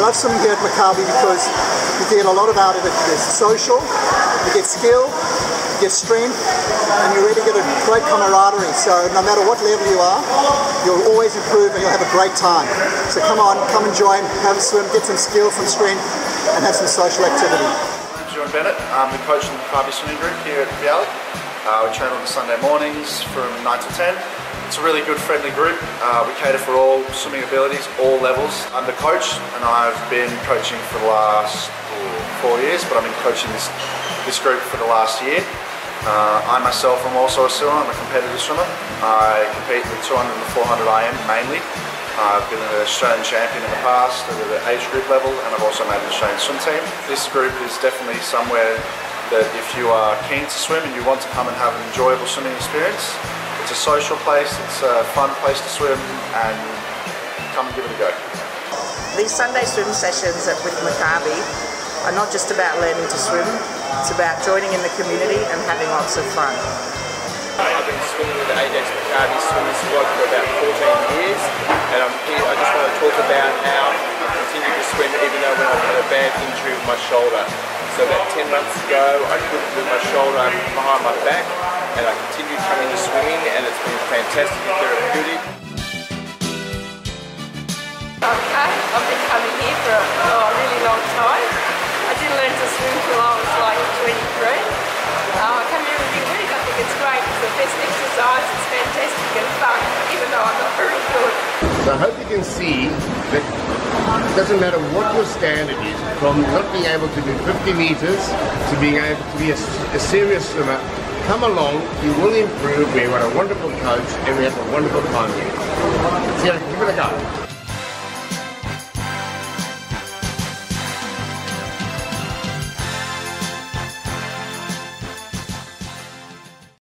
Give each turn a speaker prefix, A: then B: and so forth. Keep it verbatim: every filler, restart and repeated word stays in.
A: love swimming here at Maccabi because you get a lot of out of it. There's social, you get skill, you get strength, and you really get a great camaraderie. So no matter what level you are, you'll always improve and you'll have a great time. So come on, come and join, have a swim, get some skill, some strength, and have some social activity.
B: I'm John Bennett. I'm the coach of the Maccabi swimming group here at Bialik. Uh, we train on the Sunday mornings from nine to ten. It's a really good, friendly group. Uh, we cater for all swimming abilities, all levels. I'm the coach, and I've been coaching for the last oh, four years, but I've been coaching this, this group for the last year. Uh, I myself am also a swimmer. I'm a competitive swimmer. I compete in the two hundred and four hundred I M mainly. Uh, I've been an Australian champion in the past at the age group level, and I've also made an Australian swim team. This group is definitely somewhere that if you are keen to swim and you want to come and have an enjoyable swimming experience, it's a social place, it's a fun place to swim, and come and give it a go.
C: These Sunday swim sessions with Maccabi are not just about learning to swim, it's about joining in the community and having lots of fun.
D: I've been swimming with the A D E X Maccabi swimming squad for about fourteen years, and I'm here, I just want to talk about how I continue to swim even though when I've had a bad injury with my shoulder. So about ten months ago I couldn't with my shoulder behind my back, and I continued coming to swimming, and it's been fantastic and therapeutic.
E: Okay, I've been coming here for a, oh, a really long time. I didn't learn to swim till I was like twenty-three. Uh, I come here every week. I think it's great. It's the best exercise. It's fantastic and fun, even though I'm not very good.
F: So I hope you can see that it doesn't matter what your standard is, from not being able to do fifty meters to being able to be a, a serious swimmer. Come along, you will improve. We've got a wonderful coach and we have a wonderful time here. So give it a go.